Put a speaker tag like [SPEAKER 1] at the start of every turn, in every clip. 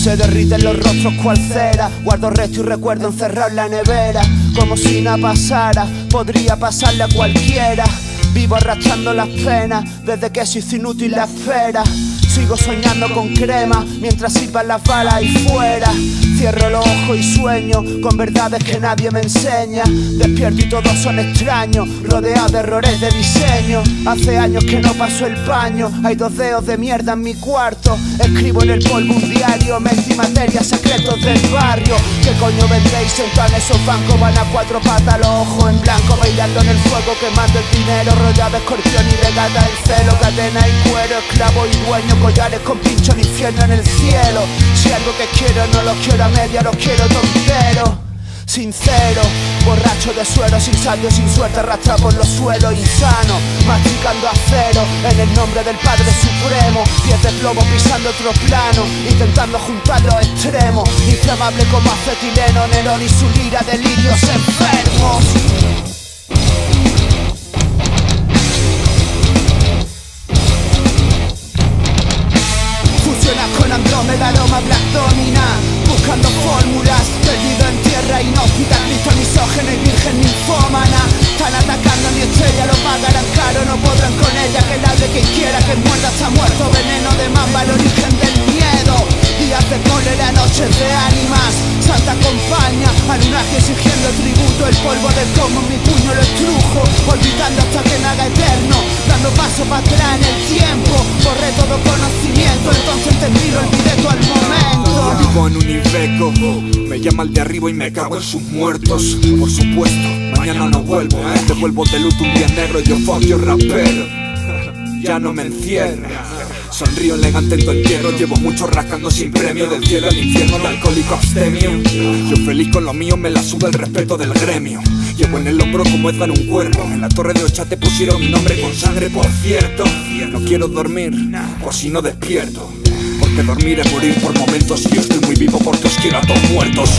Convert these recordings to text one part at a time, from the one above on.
[SPEAKER 1] Se derriten los rostros cual cera. Guardo resto y recuerdo encerrado en la nevera. Como si nada pasara, podría pasarle a cualquiera. Vivo arrastrando las penas desde que se hizo inútil la esfera. Sigo soñando con crema mientras silban las balas ahí fuera. Cierro los ojos y sueño con verdades que nadie me enseña. Despierto y todos son extraños, rodeados de errores de diseño. Hace años que no paso el paño, hay 2 dedos de mierda en mi cuarto. Escribo en el polvo un diario, mente y materia, secretos del barrio. ¿Qué coño vendréis sentado en esos bancos? Van a 4 patas, los ojos en blanco, bailando en el fuego, quemando el dinero, rodeado de escorpión y de gata del celo. Cadena y cuero, esclavo y dueño, collares con pincho de infierno en el cielo. Si algo que quiero no lo quiero a media, lo quiero todo entero. Sincero, borracho de suero, sin saldo, sin suerte, arrastrado por los suelos, insano, masticando acero, en el nombre del Padre Supremo. Pies de plomo pisando otro plano, intentando juntar los extremos. Inflamable como acetileno, Nerón y su lira, delirios enfermos. Con Andrómeda, aroma Black Domina, buscando fórmulas, perdido en tierra inhóspita, Cristo misógeno y virgen ninfómana. Están atacando mi estrella, lo pagarán caro, no podrán con ella. Que ladre quien quiera, que muerda está muerto. Veneno de mamba, el origen del miedo. Días de cólera, noches de ánimas. Santa compañía, alunaje exigiendo tributo. El polvo del como mi puño lo estrujo, olvidando hasta que me haga eterno. Dando paso para atrás en el tiempo, borré todo conocimiento. Entonces entendí, lo olvidé todo al momento.
[SPEAKER 2] Vivo en un Iveco, me llama el de arriba y me cago en sus muertos. Por supuesto, mañana no vuelvo, te vuelvo de luto un día negro. Yo fuck yo rapero, ya no me encierra. Sonrío elegante en tu entierro, llevo mucho rascando sin premio. Del cielo al infierno, de alcohólico abstemio. Yo feliz con lo mío, me la suda el respeto del gremio. Llevo en el hombro como Ezan un cuerpo. En la torre de Ochate pusieron mi nombre con sangre, por cierto. No quiero dormir, por si no despierto. Porque dormir es morir por momentos. Y yo estoy muy vivo porque os quiero a todos muertos.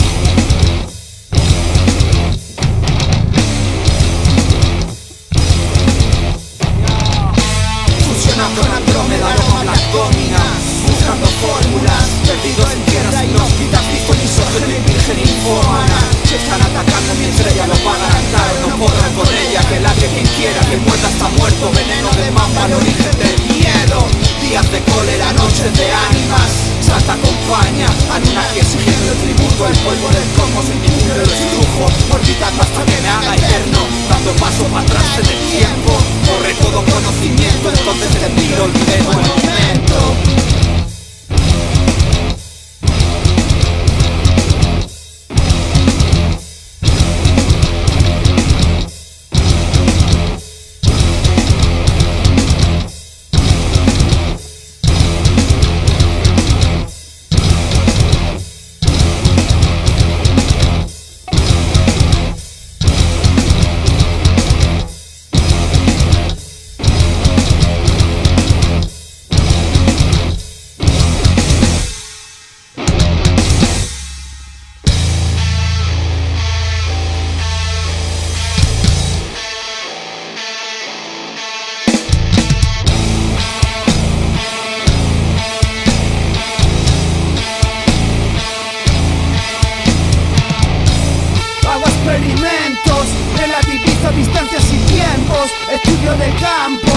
[SPEAKER 1] Con Andrómeda, aroma Black Domina, buscando fórmulas, perdido en tierra inhóspita, Cristo misógeno y virgen infómana. Se están atacando mi estrella, lo pagarán caro, no podrán con ella. Que ladre quien quiera, que muerda está muerto. Veneno de mamba, el origen del miedo. Días de cólera, noches de ánimas. Santa compañía, alunaje exigiendo el tributo. El polvo del cosmos, mi puño lo estrujo, orbitando hasta que me haga eterno. Dando paso para atrás en el tiempo, borré todo conocimiento. Entonces entendí, lo olvidé todo el momento. Experimentos, relativizo distancias y tiempos, estudio de campo.